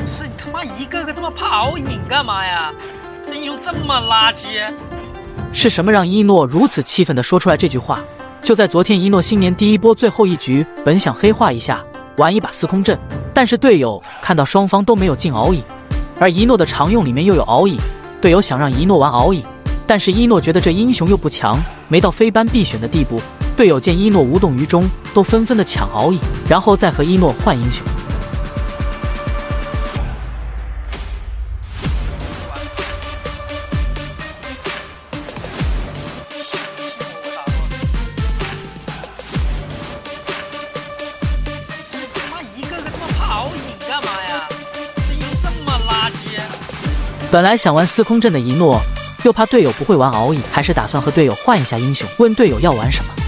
是你他妈一个个这么怕all影干嘛呀？这英雄这么垃圾！ 是什么让一诺如此气愤地说出来这句话？就在昨天，一诺新年第一波最后一局，本想黑化一下，玩一把司空阵，但是队友看到双方都没有进all影，而一诺的常用里面又有all影，队友想让一诺玩all影，但是一诺觉得这英雄又不强，没到非班必选的地步。队友见一诺无动于衷，都纷纷的抢all影，然后再和一诺换英雄。 是你他妈一个个这么怕all影干嘛呀？这英雄这么垃圾！ 本来想玩司空阵的一诺，又怕队友不会玩all影，还是打算和队友换一下英雄，问队友要玩什么。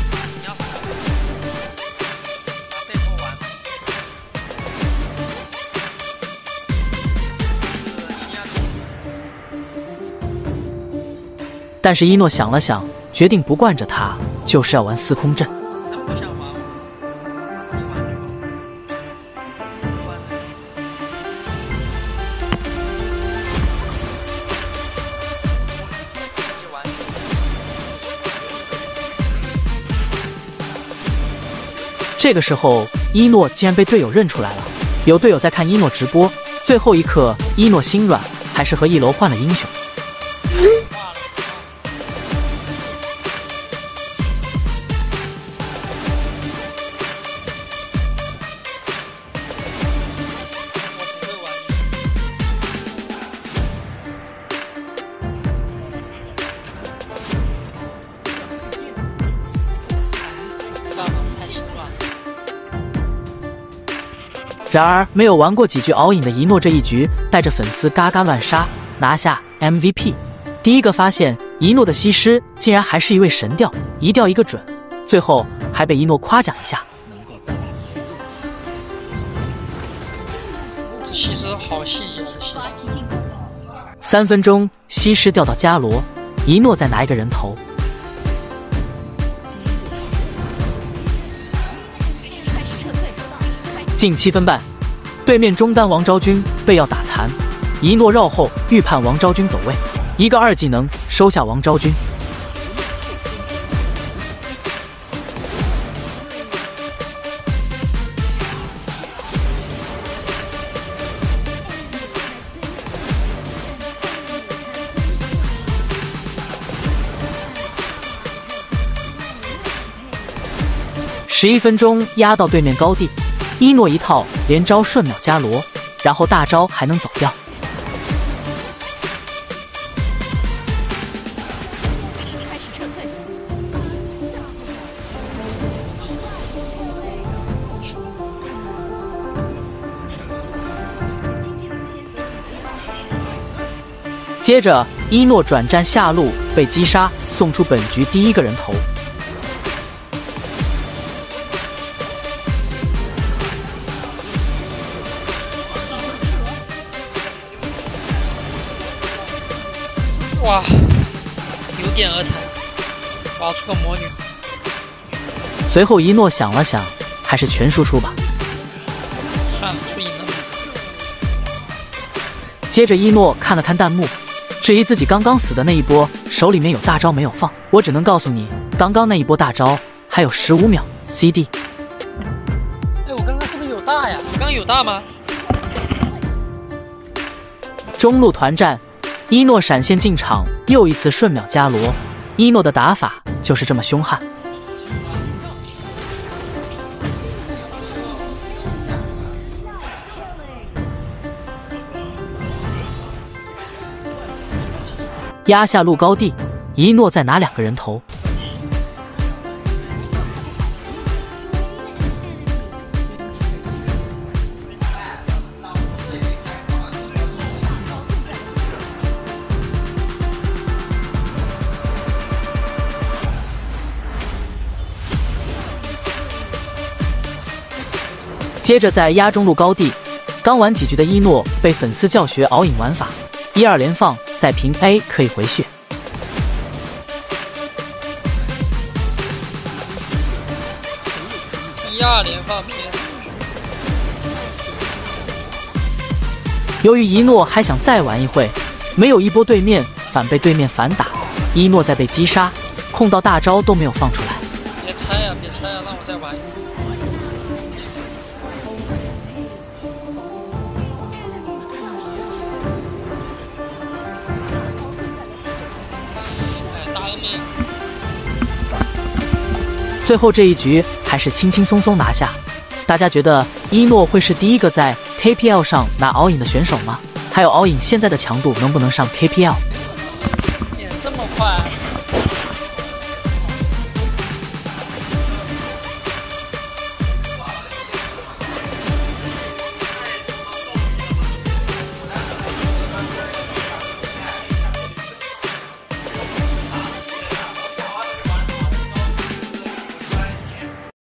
但是一诺想了想，决定不惯着他，就是要玩司空阵。 真不想玩，自己玩去吧。自己玩去。 这个时候，一诺竟然被队友认出来了。有队友在看一诺直播，最后一刻，一诺心软，还是和一楼换了英雄。然而，没有玩过几局all影的一诺这一局带着粉丝嘎嘎乱杀，拿下 MVP。第一个发现一诺的西施竟然还是一位神调，一调一个准，最后还被一诺夸奖一下。 这西施好细节啊！这西施。 3分钟，西施调到伽罗，一诺再拿一个人头。近7分半，对面中单王昭君被要打残，一诺绕后预判王昭君走位，一个2技能收下王昭君。11分钟压到对面高地。一诺一套连招瞬秒伽罗，然后大招还能走掉。接着，一诺转战下路被击杀，送出本局第一个人头。 哇，有点儿疼，我要出个魔女。 随后一诺想了想，还是全输出吧。 算了，出赢了。 接着一诺看了看弹幕，质疑自己刚刚死的那一波手里面有大招没有放。我只能告诉你，刚刚那一波大招还有15秒 CD。 哎，我刚刚是不是有大呀？我刚刚有大吗？ 中路团战。一诺闪现进场，又一次瞬秒伽罗。一诺的打法就是这么凶悍。压下路高地，一诺再拿2个人头。接着在压中路高地，刚玩几局的一诺被粉丝教学all影玩法，1-2连放，再平 A 可以回血。 1-2连放平。 由于一诺还想再玩一会，没有一波对面，反被对面反打，一诺在被击杀，控到大招都没有放出来。 别拆呀，别拆呀，让我再玩一会。哎，大峨眉。 最后这一局还是轻轻松松拿下。大家觉得一诺会是第一个在 KPL 上拿all in的选手吗？还有all in现在的强度能不能上 KPL？ 点这么快？